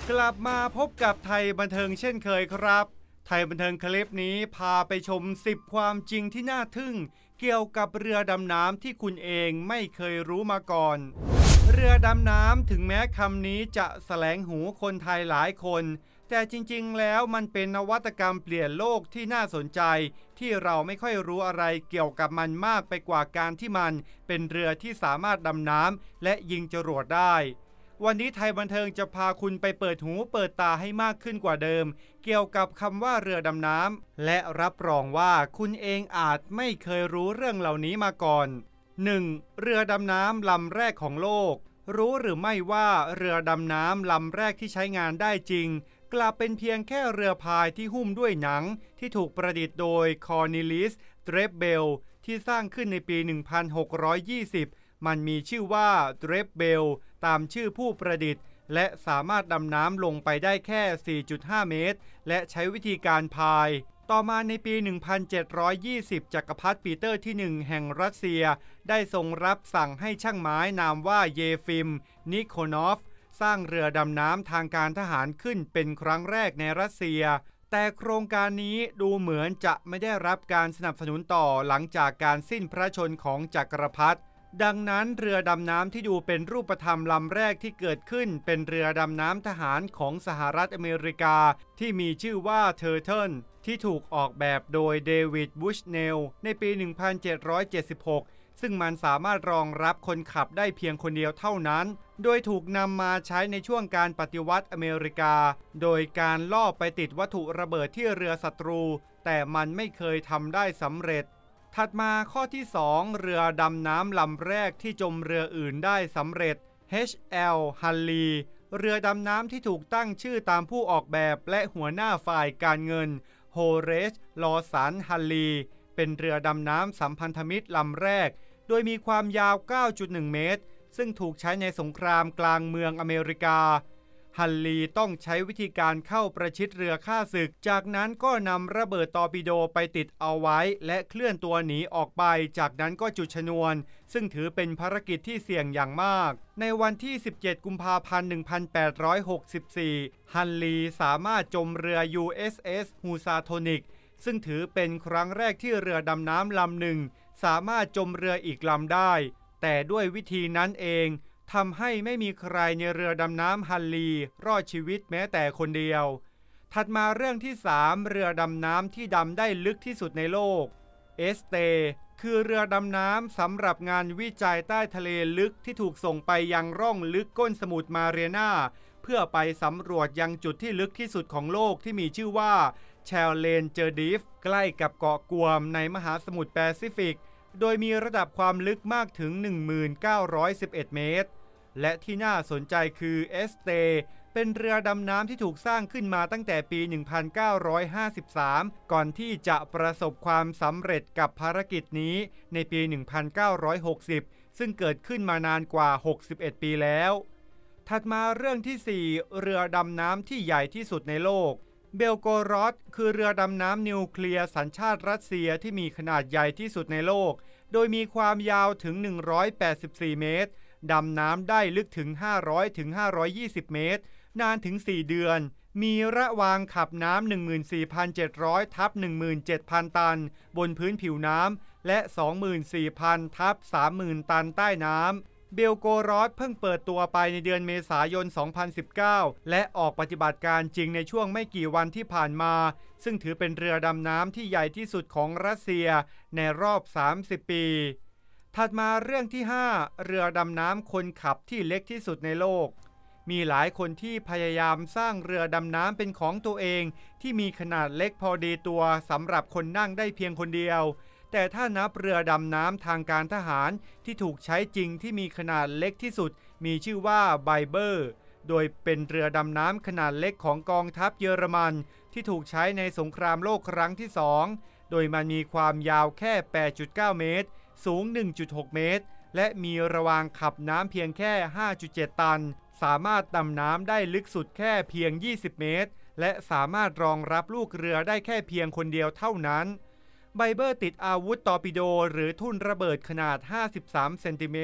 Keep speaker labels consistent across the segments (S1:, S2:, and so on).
S1: กลับมาพบกับไทยบันเทิงเช่นเคยครับไทยบันเทิงคลิปนี้พาไปชม10ความจริงที่น่าทึ่งเกี่ยวกับเรือดำน้ำที่คุณเองไม่เคยรู้มาก่อนเรือดำน้ำถึงแม้คำนี้จะแสลงหูคนไทยหลายคนแต่จริงๆแล้วมันเป็นนวัตกรรมเปลี่ยนโลกที่น่าสนใจที่เราไม่ค่อยรู้อะไรเกี่ยวกับมันมากไปกว่าการที่มันเป็นเรือที่สามารถดำน้ำและยิงจรวดได้วันนี้ไทยบันเทิงจะพาคุณไปเปิดหูเปิดตาให้มากขึ้นกว่าเดิมเกี่ยวกับคำว่าเรือดำน้ำและรับรองว่าคุณเองอาจไม่เคยรู้เรื่องเหล่านี้มาก่อน 1. เรือดำน้ำลำแรกของโลกรู้หรือไม่ว่าเรือดำน้ำลำแรกที่ใช้งานได้จริงกลับเป็นเพียงแค่เรือพายที่หุ้มด้วยหนังที่ถูกประดิษฐ์โดยคอร์เนลิส เดรฟเบลที่สร้างขึ้นในปี 1620 มันมีชื่อว่าเดรฟเบลตามชื่อผู้ประดิษฐ์และสามารถดำน้ำลงไปได้แค่ 4.5 เมตรและใช้วิธีการพายต่อมาในปี 1720 จักรพรรดิปีเตอร์ที่ 1 แห่งรัสเซียได้ทรงรับสั่งให้ช่างไม้นามว่าเยฟิม นิโคนอฟสร้างเรือดำน้ำทางการทหารขึ้นเป็นครั้งแรกในรัสเซียแต่โครงการนี้ดูเหมือนจะไม่ได้รับการสนับสนุนต่อหลังจากการสิ้นพระชนของจักรพรรดิดังนั้นเรือดำน้ำที่ดูเป็นรูปธรรมลำแรกที่เกิดขึ้นเป็นเรือดำน้ำทหารของสหรัฐอเมริกาที่มีชื่อว่าเทอร์เทิลที่ถูกออกแบบโดยเดวิด บุชเนลในปี 1776 ซึ่งมันสามารถรองรับคนขับได้เพียงคนเดียวเท่านั้นโดยถูกนำมาใช้ในช่วงการปฏิวัติอเมริกาโดยการลอบไปติดวัตถุระเบิดที่เรือศัตรูแต่มันไม่เคยทำได้สำเร็จถัดมาข้อที่ 2 เรือดำน้ำลำแรกที่จมเรืออื่นได้สำเร็จ H.L. ฮัลลีเรือดำน้ำที่ถูกตั้งชื่อตามผู้ออกแบบและหัวหน้าฝ่ายการเงินโฮเรช ลอสัน ฮัลลีเป็นเรือดำน้ำสัมพันธมิตรลำแรกโดยมีความยาว 9.1 เมตรซึ่งถูกใช้ในสงครามกลางเมืองอเมริกาฮัลลีต้องใช้วิธีการเข้าประชิดเรือฆ่าศึกจากนั้นก็นำระเบิดตอร์ปิโดไปติดเอาไว้และเคลื่อนตัวหนีออกไปจากนั้นก็จุดชนวนซึ่งถือเป็นภารกิจที่เสี่ยงอย่างมากในวันที่ 17 กุมภาพันธ์ 1864 ฮัลลีสามารถจมเรือ USS ฮูซาโทนิกซึ่งถือเป็นครั้งแรกที่เรือดำน้ำลำหนึ่งสามารถจมเรืออีกลำได้แต่ด้วยวิธีนั้นเองทำให้ไม่มีใครในเรือดำน้ำฮัลลีรอดชีวิตแม้แต่คนเดียวถัดมาเรื่องที่ 3 เรือดำน้ำที่ดำได้ลึกที่สุดในโลกเอสเตคือเรือดำน้ำสำหรับงานวิจัยใต้ทะเลลึกที่ถูกส่งไปยังร่องลึกก้นสมุทรมาเรียนาเพื่อไปสำรวจยังจุดที่ลึกที่สุดของโลกที่มีชื่อว่าแชลเลนเจอร์ดีฟใกล้กับเกาะกวมในมหาสมุทรแปซิฟิกโดยมีระดับความลึกมากถึง 1911 เมตรและที่น่าสนใจคือเอสเตเป็นเรือดำน้ำที่ถูกสร้างขึ้นมาตั้งแต่ปี 1953 ก่อนที่จะประสบความสำเร็จกับภารกิจนี้ในปี 1960 ซึ่งเกิดขึ้นมานานกว่า 61 ปีแล้วถัดมาเรื่องที่ 4 เรือดำน้ำที่ใหญ่ที่สุดในโลกเบลโกรอดคือเรือดำน้ำนิวเคลียร์สัญชาติรัสเซียที่มีขนาดใหญ่ที่สุดในโลกโดยมีความยาวถึง 184 เมตรดำน้ำได้ลึกถึง 500-520 เมตรนานถึง 4 เดือนมีระวางขับน้ำ 14,700 ทับ 17,000 ตันบนพื้นผิวน้ำและ 24,000 ทับ 30,000 ตันใต้น้ำเบลโกรอดเพิ่งเปิดตัวไปในเดือนเมษายน 2019 และออกปฏิบัติการจริงในช่วงไม่กี่วันที่ผ่านมาซึ่งถือเป็นเรือดำน้ำที่ใหญ่ที่สุดของรัสเซียในรอบ 30 ปีถัดมาเรื่องที่ 5 เรือดำน้ำคนขับที่เล็กที่สุดในโลกมีหลายคนที่พยายามสร้างเรือดำน้ำเป็นของตัวเองที่มีขนาดเล็กพอดีตัวสำหรับคนนั่งได้เพียงคนเดียวแต่ถ้านับเรือดำน้ำทางการทหารที่ถูกใช้จริงที่มีขนาดเล็กที่สุดมีชื่อว่าไบเบอร์โดยเป็นเรือดำน้ำขนาดเล็กของกองทัพเยอรมันที่ถูกใช้ในสงครามโลกครั้งที่ 2โดยมันมีความยาวแค่ 8.9 เมตรสูง 1.6 เมตรและมีระวางขับน้ำเพียงแค่ 5.7 ตันสามารถดำน้ำได้ลึกสุดแค่เพียง 20 เมตรและสามารถรองรับลูกเรือได้แค่เพียงคนเดียวเท่านั้นไบเบอร์ติดอาวุธตอร์ปิโดหรือทุ่นระเบิดขนาด 53 เซนติเมตร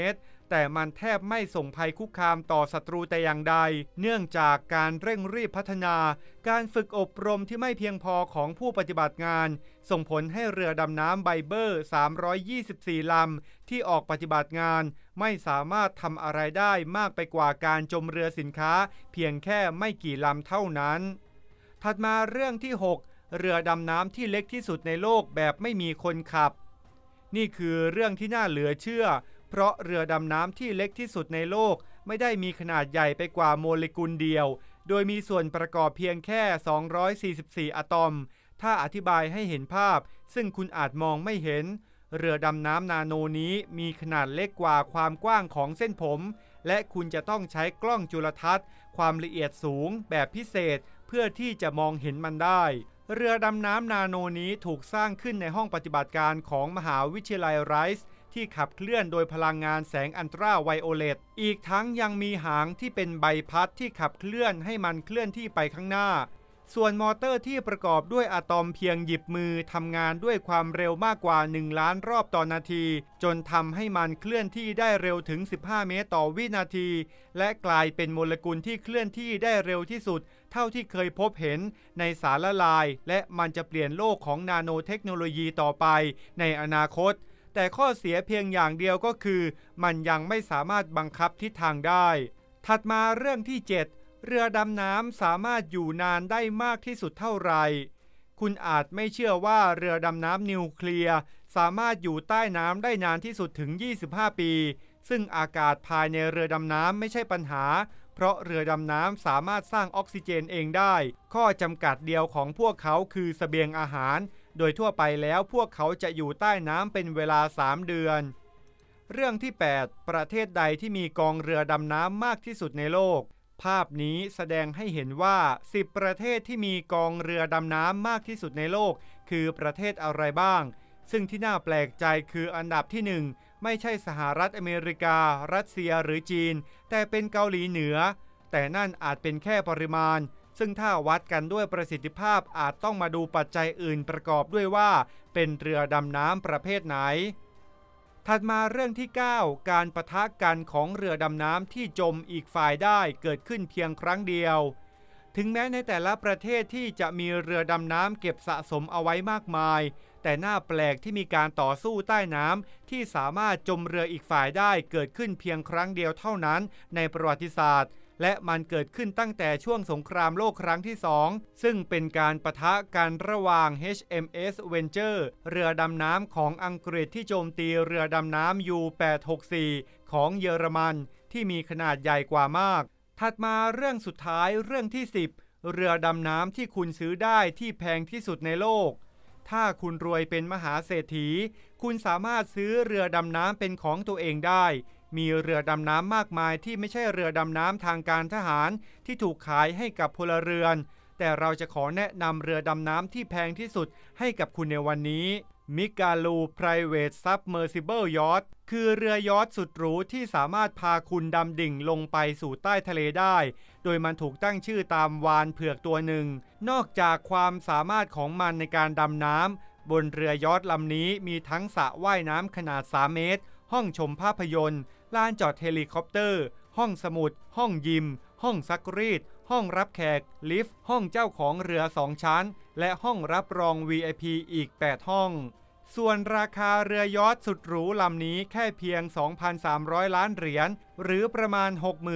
S1: แต่มันแทบไม่ส่งภัยคุกคามต่อศัตรูแต่อย่างใดเนื่องจากการเร่งรีบพัฒนาการฝึกอบรมที่ไม่เพียงพอของผู้ปฏิบัติงานส่งผลให้เรือดำน้ำไบเบอร์324ลำที่ออกปฏิบัติงานไม่สามารถทำอะไรได้มากไปกว่าการจมเรือสินค้าเพียงแค่ไม่กี่ลำเท่านั้นถัดมาเรื่องที่6เรือดำน้ำที่เล็กที่สุดในโลกแบบไม่มีคนขับนี่คือเรื่องที่น่าเหลือเชื่อเพราะเรือดำน้ำที่เล็กที่สุดในโลกไม่ได้มีขนาดใหญ่ไปกว่าโมเลกุลเดียวโดยมีส่วนประกอบเพียงแค่244อะตอมถ้าอธิบายให้เห็นภาพซึ่งคุณอาจมองไม่เห็นเรือดำน้ำนาโนนี้มีขนาดเล็กกว่าความกว้างของเส้นผมและคุณจะต้องใช้กล้องจุลทรรศน์ความละเอียดสูงแบบพิเศษเพื่อที่จะมองเห็นมันได้เรือดำน้ำนาโนนี้ถูกสร้างขึ้นในห้องปฏิบัติการของมหาวิทยาลัยไรส์ที่ขับเคลื่อนโดยพลังงานแสงอัลตราไวโอเลตอีกทั้งยังมีหางที่เป็นใบพัดที่ขับเคลื่อนให้มันเคลื่อนที่ไปข้างหน้าส่วนมอเตอร์ที่ประกอบด้วยอะตอมเพียงหยิบมือทำงานด้วยความเร็วมากกว่า1ล้านรอบต่อนาทีจนทำให้มันเคลื่อนที่ได้เร็วถึง15เมตรต่อวินาทีและกลายเป็นโมเลกุลที่เคลื่อนที่ได้เร็วที่สุดเท่าที่เคยพบเห็นในสารละลายและมันจะเปลี่ยนโลกของนาโนเทคโนโลยีต่อไปในอนาคตแต่ข้อเสียเพียงอย่างเดียวก็คือมันยังไม่สามารถบังคับทิศทางได้ถัดมาเรื่องที่7เรือดำน้ำสามารถอยู่นานได้มากที่สุดเท่าไหร่คุณอาจไม่เชื่อว่าเรือดำน้ำนิวเคลียร์สามารถอยู่ใต้น้ำได้นานที่สุดถึง25ปีซึ่งอากาศภายในเรือดำน้ำไม่ใช่ปัญหาเพราะเรือดำน้ำสามารถสร้างออกซิเจนเองได้ข้อจำกัดเดียวของพวกเขาคือเสบียงอาหารโดยทั่วไปแล้วพวกเขาจะอยู่ใต้น้ำเป็นเวลา3เดือนเรื่องที่8ประเทศใดที่มีกองเรือดำน้ำมากที่สุดในโลกภาพนี้แสดงให้เห็นว่า10ประเทศที่มีกองเรือดำน้ำมากที่สุดในโลกคือประเทศอะไรบ้างซึ่งที่น่าแปลกใจคืออันดับที่1ไม่ใช่สหรัฐอเมริการัสเซียหรือจีนแต่เป็นเกาหลีเหนือแต่นั่นอาจเป็นแค่ปริมาณซึ่งถ้าวัดกันด้วยประสิทธิภาพอาจต้องมาดูปัจจัยอื่นประกอบด้วยว่าเป็นเรือดำน้ำประเภทไหนถัดมาเรื่องที่9การปะทะกันของเรือดำน้ำที่จมอีกฝ่ายได้เกิดขึ้นเพียงครั้งเดียวถึงแม้ในแต่ละประเทศที่จะมีเรือดำน้ำเก็บสะสมเอาไว้มากมายแต่น่าแปลกที่มีการต่อสู้ใต้น้ำที่สามารถจมเรืออีกฝ่ายได้เกิดขึ้นเพียงครั้งเดียวเท่านั้นในประวัติศาสตร์และมันเกิดขึ้นตั้งแต่ช่วงสงครามโลกครั้งที่2ซึ่งเป็นการปะทะกันระหว่าง HMS Venture เรือดำน้ำของอังกฤษที่โจมตีเรือดำน้ำ U-864 ของเยอรมันที่มีขนาดใหญ่กว่ามากถัดมาเรื่องสุดท้ายเรื่องที่10เรือดำน้ำที่คุณซื้อได้ที่แพงที่สุดในโลกถ้าคุณรวยเป็นมหาเศรษฐีคุณสามารถซื้อเรือดำน้ำเป็นของตัวเองได้มีเรือดำน้ำมากมายที่ไม่ใช่เรือดำน้ำทางการทหารที่ถูกขายให้กับพลเรือนแต่เราจะขอแนะนำเรือดำน้ำที่แพงที่สุดให้กับคุณในวันนี้มิกาลู Private Submersible Yacht คือเรือยอชต์สุดหรูที่สามารถพาคุณดำดิ่งลงไปสู่ใต้ทะเลได้โดยมันถูกตั้งชื่อตามวาฬเผือกตัวหนึ่งนอกจากความสามารถของมันในการดำน้ำบนเรือยอชต์ลำนี้มีทั้งสระว่ายน้ำขนาด3เมตรห้องชมภาพยนตร์ลานจอดเฮลิคอปเตอร์ห้องสมุดห้องยิมห้องซักรีดห้องรับแขกลิฟต์ห้องเจ้าของเรือ2ชั้นและห้องรับรอง VIP อีก8ห้องส่วนราคาเรือยอชต์สุดหรูลำนี้แค่เพียง 2,300 ล้านเหรียญหรือประมาณ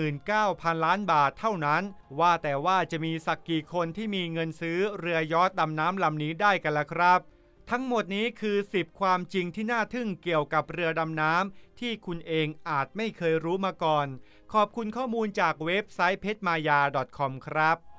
S1: 69,000 ล้านบาทเท่านั้นว่าแต่ว่าจะมีสักกี่คนที่มีเงินซื้อเรือยอชต์ดำน้ำลำนี้ได้กันล่ะครับทั้งหมดนี้คือ10ความจริงที่น่าทึ่งเกี่ยวกับเรือดำน้ำที่คุณเองอาจไม่เคยรู้มาก่อนขอบคุณข้อมูลจากเว็บไซต์ petmaya.com ครับ